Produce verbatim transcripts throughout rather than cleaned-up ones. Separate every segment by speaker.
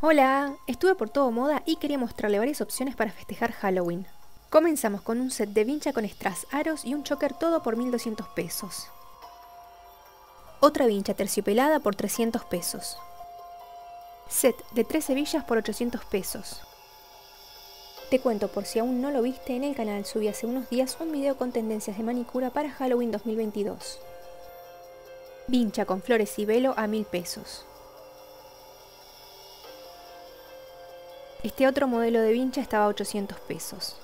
Speaker 1: Hola, estuve por todo moda y quería mostrarle varias opciones para festejar Halloween. Comenzamos con un set de vincha con strass, aros y un choker todo por mil doscientos pesos. Otra vincha terciopelada por trescientos pesos. Set de tres hebillas por ochocientos pesos. Te cuento por si aún no lo viste, en el canal subí hace unos días un video con tendencias de manicura para Halloween dos mil veintidós. Vincha con flores y velo a mil pesos. Este otro modelo de vincha estaba a ochocientos pesos.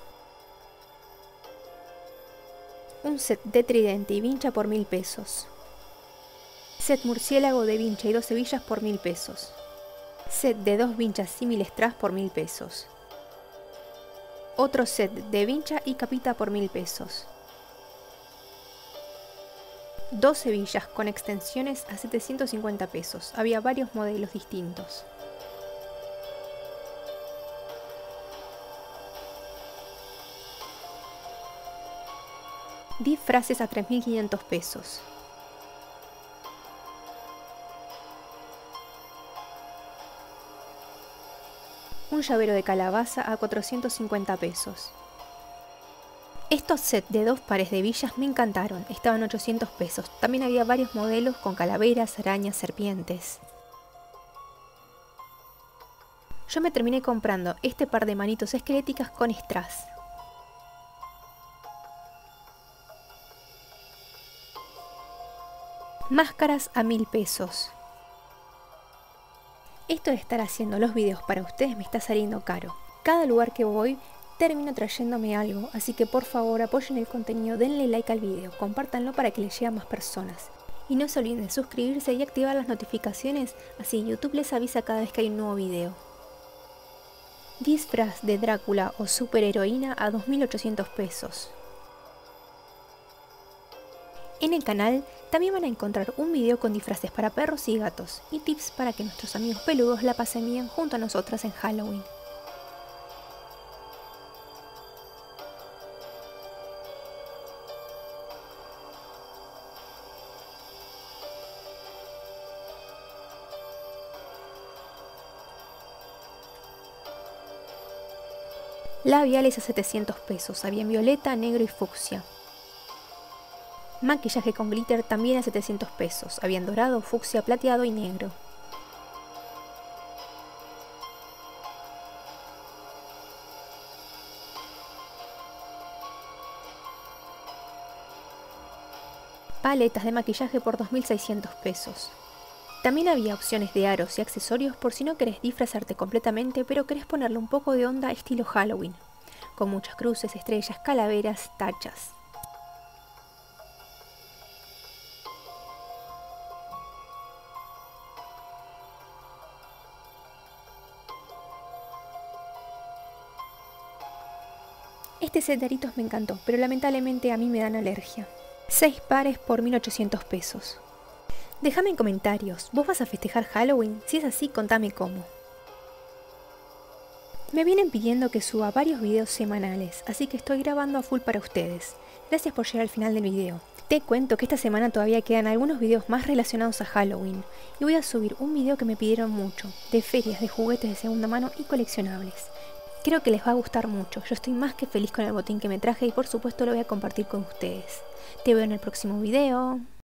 Speaker 1: Un set de tridente y vincha por mil pesos. Set murciélago de vincha y dos hebillas por mil pesos. Set de dos vinchas símil strass por mil pesos. Otro set de vincha y capita por mil pesos. Dos hebillas con extensiones a setecientos cincuenta pesos. Había varios modelos distintos. Disfraces a tres mil quinientos pesos. Un llavero de calabaza a cuatrocientos cincuenta pesos. Estos sets de dos pares de hebillas me encantaron, estaban ochocientos pesos. También había varios modelos con calaveras, arañas, serpientes. Yo me terminé comprando este par de manitos esqueléticas con strass. Máscaras a mil pesos. Esto de estar haciendo los videos para ustedes me está saliendo caro. Cada lugar que voy termino trayéndome algo, así que por favor apoyen el contenido, denle like al video, compártanlo para que les llegue a más personas. Y no se olviden de suscribirse y activar las notificaciones, así YouTube les avisa cada vez que hay un nuevo video. Disfraz de Drácula o superheroína a dos mil ochocientos pesos. En el canal también van a encontrar un video con disfraces para perros y gatos y tips para que nuestros amigos peludos la pasen bien junto a nosotras en Halloween. Labiales a setecientos pesos, había en violeta, negro y fucsia. Maquillaje con glitter también a setecientos pesos, había en dorado, fucsia, plateado y negro. Paletas de maquillaje por dos mil seiscientos pesos. También había opciones de aros y accesorios por si no querés disfrazarte completamente, pero querés ponerle un poco de onda estilo Halloween, con muchas cruces, estrellas, calaveras, tachas. Este set de aritos me encantó, pero lamentablemente a mí me dan alergia. seis pares por mil ochocientos pesos. Déjame en comentarios, ¿vos vas a festejar Halloween? Si es así, contame cómo. Me vienen pidiendo que suba varios videos semanales, así que estoy grabando a full para ustedes. Gracias por llegar al final del video. Te cuento que esta semana todavía quedan algunos videos más relacionados a Halloween, y voy a subir un video que me pidieron mucho, de ferias de juguetes de segunda mano y coleccionables. Creo que les va a gustar mucho, yo estoy más que feliz con el botín que me traje y por supuesto lo voy a compartir con ustedes. Te veo en el próximo video.